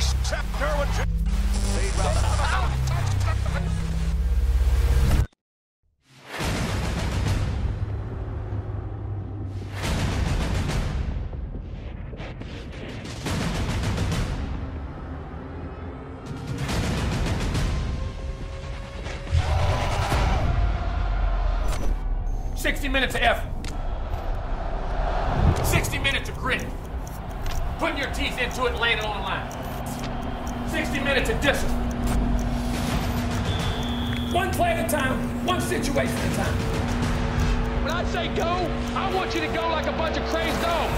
Interceptor with lead round. 60 minutes of effort. 60 minutes of grit. Putting your teeth into it and laying it on the line. 60 minutes of discipline. One play at a time, one situation at a time. When I say go, I want you to go like a bunch of crazed dogs.